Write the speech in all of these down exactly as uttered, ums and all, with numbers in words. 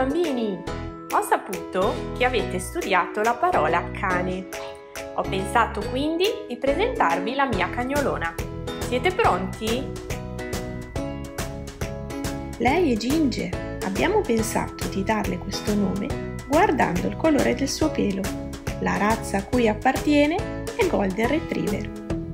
bambini! Ho saputo che avete studiato la parola cane. Ho pensato quindi di presentarvi la mia cagnolona. Siete pronti? Lei è Ginger. Abbiamo pensato di darle questo nome guardando il colore del suo pelo. La razza a cui appartiene è Golden Retriever.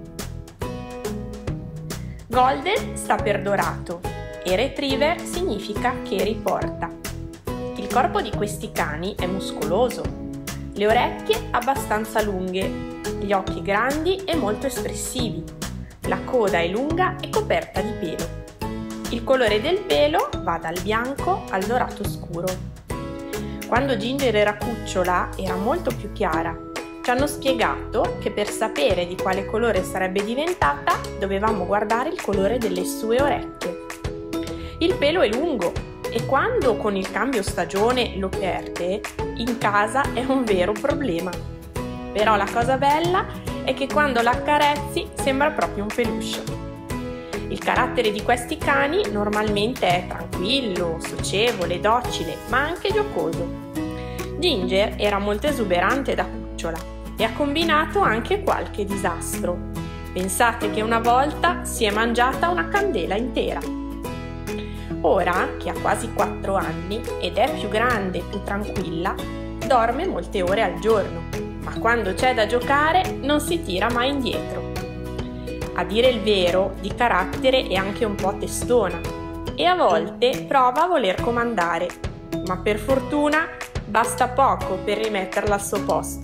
Golden sta per dorato e Retriever significa che riporta. Il corpo di questi cani è muscoloso, le orecchie abbastanza lunghe, gli occhi grandi e molto espressivi, la coda è lunga e coperta di pelo. Il colore del pelo va dal bianco al dorato scuro. Quando Ginger era cucciola era molto più chiara. Ci hanno spiegato che per sapere di quale colore sarebbe diventata dovevamo guardare il colore delle sue orecchie. Il pelo è lungo e quando con il cambio stagione lo perde, in casa è un vero problema. Però la cosa bella è che quando la accarezzi sembra proprio un peluche. Il carattere di questi cani normalmente è tranquillo, socievole, docile, ma anche giocoso. Ginger era molto esuberante da cucciola e ha combinato anche qualche disastro. Pensate che una volta si è mangiata una candela intera. Ora, che ha quasi quattro anni ed è più grande e più tranquilla, dorme molte ore al giorno, ma quando c'è da giocare non si tira mai indietro. A dire il vero, di carattere è anche un po' testona e a volte prova a voler comandare, ma per fortuna basta poco per rimetterla al suo posto.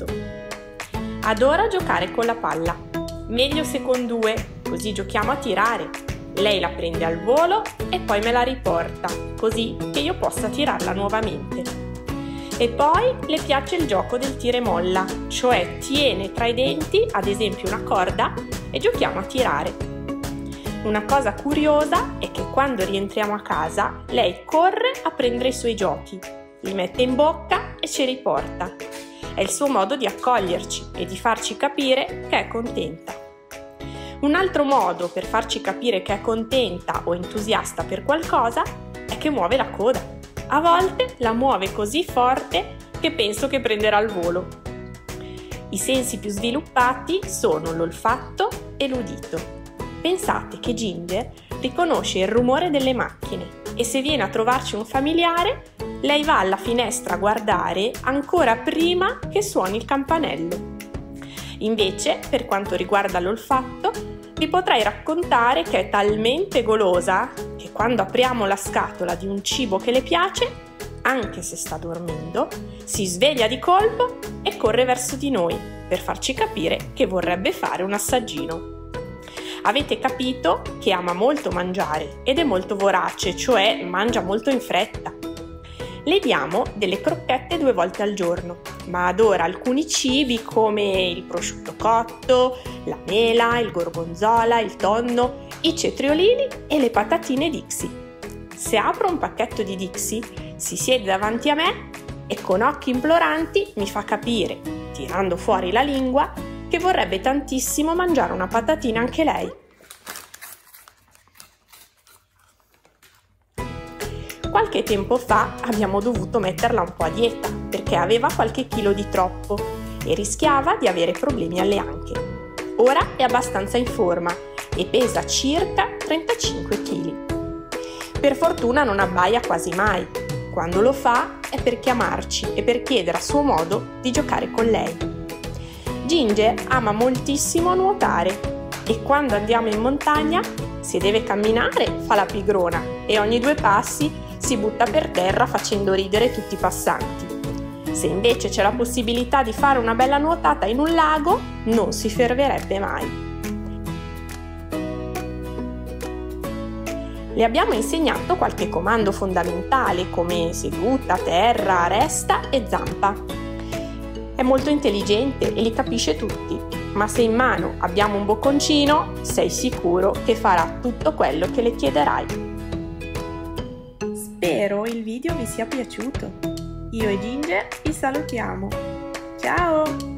Adora giocare con la palla, meglio se con due, così giochiamo a tirare. Lei la prende al volo e poi me la riporta, così che io possa tirarla nuovamente. E poi le piace il gioco del tira e molla, cioè tiene tra i denti, ad esempio, una corda e giochiamo a tirare. Una cosa curiosa è che quando rientriamo a casa, lei corre a prendere i suoi giochi, li mette in bocca e ci riporta. È il suo modo di accoglierci e di farci capire che è contenta. Un altro modo per farci capire che è contenta o entusiasta per qualcosa è che muove la coda. A volte la muove così forte che penso che prenderà il volo. I sensi più sviluppati sono l'olfatto e l'udito. Pensate che Ginger riconosce il rumore delle macchine e se viene a trovarci un familiare, lei va alla finestra a guardare ancora prima che suoni il campanello. Invece, per quanto riguarda l'olfatto, vi potrei raccontare che è talmente golosa che quando apriamo la scatola di un cibo che le piace, anche se sta dormendo, si sveglia di colpo e corre verso di noi per farci capire che vorrebbe fare un assaggino. Avete capito che ama molto mangiare ed è molto vorace, cioè mangia molto in fretta. Le diamo delle crocchette due volte al giorno, ma adora alcuni cibi come il prosciutto cotto, la mela, il gorgonzola, il tonno, i cetriolini e le patatine Dixie. Se apro un pacchetto di Dixie, si siede davanti a me e con occhi imploranti mi fa capire, tirando fuori la lingua, che vorrebbe tantissimo mangiare una patatina anche lei. Qualche tempo fa abbiamo dovuto metterla un po' a dieta perché aveva qualche chilo di troppo e rischiava di avere problemi alle anche. Ora è abbastanza in forma e pesa circa trentacinque chili. Per fortuna non abbaia quasi mai. Quando lo fa è per chiamarci e per chiedere a suo modo di giocare con lei. Ginger ama moltissimo nuotare e quando andiamo in montagna, se deve camminare, fa la pigrona e ogni due passi si butta per terra facendo ridere tutti i passanti. Se invece c'è la possibilità di fare una bella nuotata in un lago, non si fermerebbe mai. Le abbiamo insegnato qualche comando fondamentale come seduta, terra, resta e zampa. È molto intelligente e li capisce tutti, ma se in mano abbiamo un bocconcino, sei sicuro che farà tutto quello che le chiederai. Spero il video vi sia piaciuto. Io e Ginger vi salutiamo. Ciao!